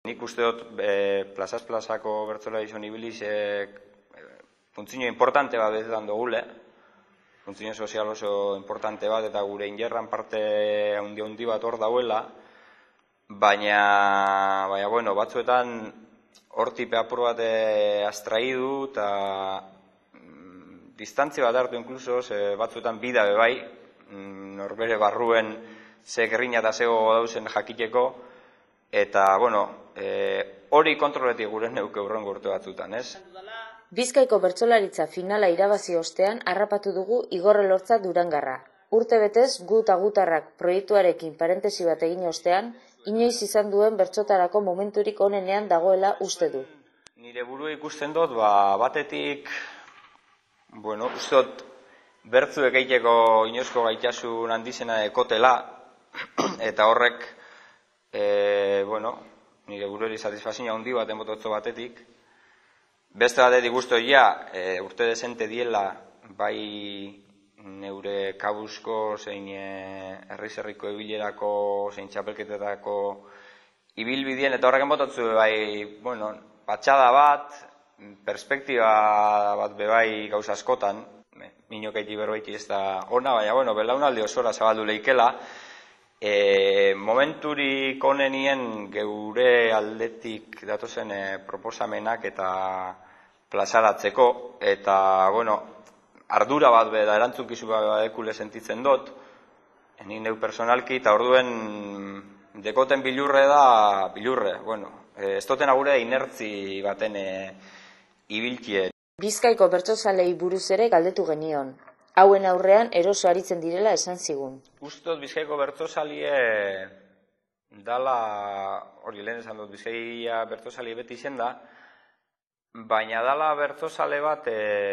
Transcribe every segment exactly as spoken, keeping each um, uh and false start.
nik uste dut plazaz plazako bertzolari izan ibilizek funtzio importante bat betetan dugule, funtzio sozial oso importante bat, eta gure ingerran parte handi handi bat hor dauela, baina, baina, bueno, batzuetan hortipe apur bat astraidu eta distantzia bat hartu inkluso, batzuetan bida bebai, norbere barruen ze gerrina eta zego dauzen jakiteko, eta, bueno, hori kontroletik gure neuke urrengo urte batzutan, ez? Bizkaiko bertsolaritza finala irabazi ostean harrapatu dugu Igor Elortza Durangarra. Urte betez, gu eta gutarrak proiektuarekin parentesi bat egin ostean, inoiz izan duen bertsotarako momenturik onenean dagoela uste du. Nire buru ikusten dut, batetik, bueno, uste dut, bertzuek egiteko inoizko gaitasun handizena ekotela, eta horrek, bueno, nire burueri satisfazioa handi bat emototzo batetik. Beste batetik guztoia, urte desente diela, bai neure kabusko, zein herriz-herriko ibilerako, zein txapelketetako ibilbidien, eta horrek emototzu bai, bueno, patxada bat, perspektiba bat bebai gauza askotan, minokaiti berbaiti ez da ona, baina, bueno, belaunaldi osora zabaldu leikela, momenturik onenien geure aldetik datozen proposamenak eta plazaratzeko, eta, bueno, ardura bat be da erantzukizu badekule sentitzen dut, nik neu personalki, eta orduen dekoten bilurre da, bilurre, bueno, ez duten agure inertzi baten ibilkie. Bizkaiko bertsozalei buruz ere galdetu genion. Hauen aurrean eroso aritzen direla esan zigun. Ustot Bizkaiko bertsozalie dala, hori lehen esan dut, Bizkaia bertsozalie beti izen da, baina dala bertsozale bat,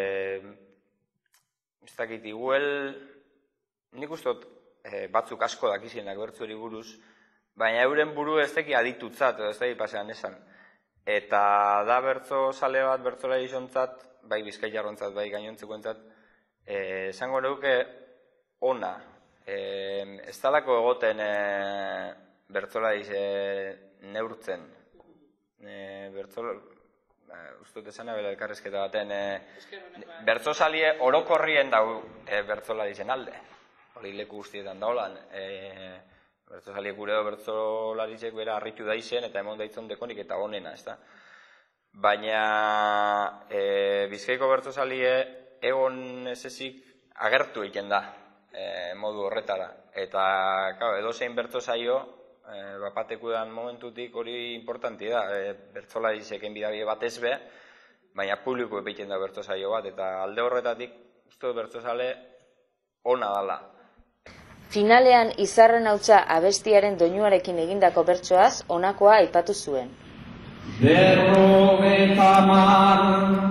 ez dakit, iguel, nik ustot batzuk asko dakizienak bertzuari buruz, baina euren buru ez teki aditutzat, ez dakit pasean esan. Eta da bertsozale bat, bertsolari izontzat, bai Bizkaiarrontzat, bai gainontzekoentzat, esango neuke ona. Ez talako egoten bertsolari neurtzen. Uztut esan abela elkarrezketa baten, bertsozalie orokorrien dau bertsolari zen alde. Hori leku guztietan daulan. Bertsozalie gure edo bertsolarizek bera harritu daizen eta emon daitzen dekonik eta onena, ez da. Baina Bizkaiko bertsozalie egon ez ezik agertu egiten da modu horretara. Eta edozein bertsozaio, bapatekudan momentutik hori importanti da. Bertsolarizek enbidabie bat ez be, baina publiko egiten da bertsozaio bat. Eta alde horretatik, uste bertsozale ona dala. Finalean Izarren hautsa abestiaren doinuarekin egindako bertsoaz honakoa aipatu zuen. Berrogeta mar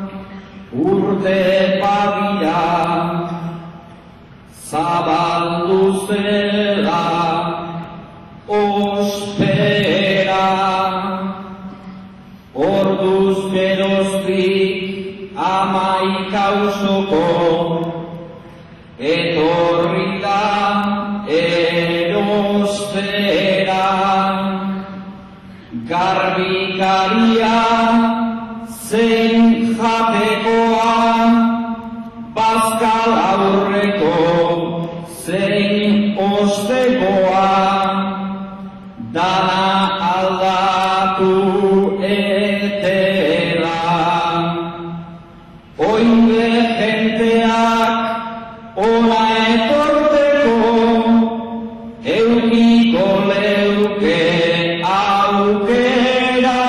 urte badira, zabaldu zela ospera, orduz geroztik amaika ausoko etorri da erostera, garbikaria zein jatekoa, bazkal aurreko zein ostekoa, dana aldatu etela. Oinde jenteak ona etorteko, eukiko leuke aukera,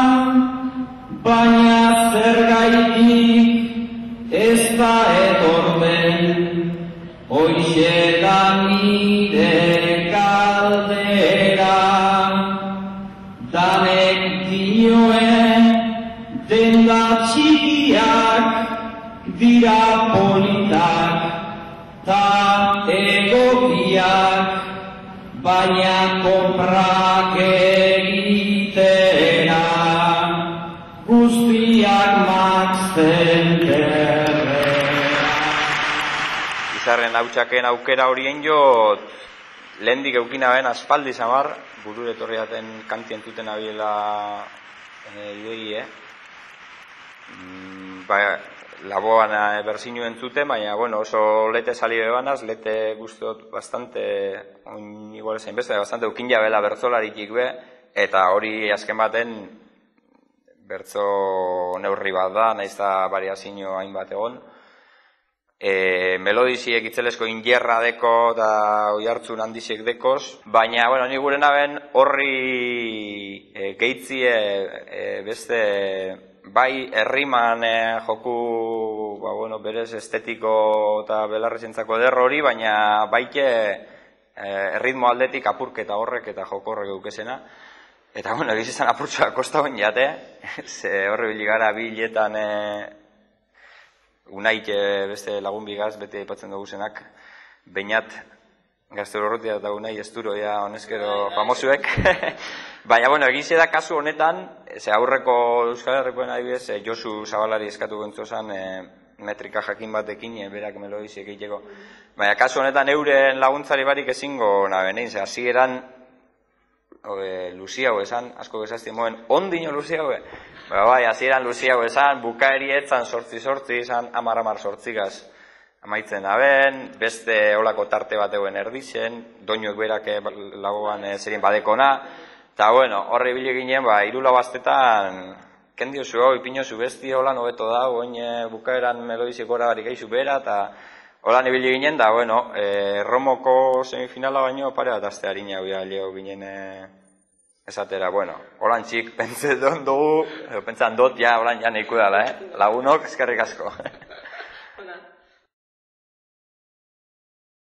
baina zergaitik ez da etorben, hoixe da nire kaldera. Danek dioen denda txikiak dira politak ta egokiak, baina konprak egitera guztiak maxten terrera. Izarren hautsaken aukera horien jot lehendik eukina ben aspaldi zamar, burure etorri daten kantien tuten abiela e, idei, eh? Mm, ba, laboan e, berzinu entzuten, baina, bueno, oso lete sali bebanaz, lete guztot bastante, oin igual ezain beste, bastante eukin jabela bertzolaritik be, eta hori azken baten bertzo neurri bat da, nahiz da variazio hainbat egon. E, melodiziek itzelesko ingerra deko eta oihartzun handiziek dekoz, baina, bueno, ni gure naben horri e, geitzie e, beste bai herriman e, joku ba, bueno, berez estetiko eta belarrezentzako derro hori, baina baike e, erritmo aldetik apurketa horrek eta joko horrek eukesena. Eta, bueno, egiz izan apurtxoa kostauen jate, ze horre biligara bi hiletan e, unaik beste lagun bigaz, bete aipatzen dugu zenak, Beñat, Gaztero Urrutia eta unai esturo, ja, honezkero famosuek. Baina, bueno, egize da kasu honetan, ze aurreko Euskal Herrikoen adibidez, e, Josu Zabalari eskatu gontzozan, e, metrika jakin batekin, e, berak melodiziek egiteko. Baina, kasu honetan euren laguntzari barik ezingo nabenein, ze hasieran e, Luziago esan, asko bezazti moen, ondino Luziago, e? Ba, bai, hasieran Luziago esan, bukaeri etzan sortzi-sortzi, esan amar-amar sortzigaz amaitzen aben, beste olako tarte bat eguen erdizen, doinuek berak lagoan e, zerien badekona, eta, bueno, horre bile ginen, ba, irula baztetan, kendio zu hau, ipino zu besti, holan hobeto da, oin e, bukaeran melodizik gora barik eizu bera, eta holan ibili ginen, da, bueno, e, Romoko semifinala baino pare bat azte harina hau leo ginen e, esatera, bueno, holan txik, pentsetan dugu, pentsan dut, ja, holan ja neiko dala, eh? Lagunok, eskerrik asko.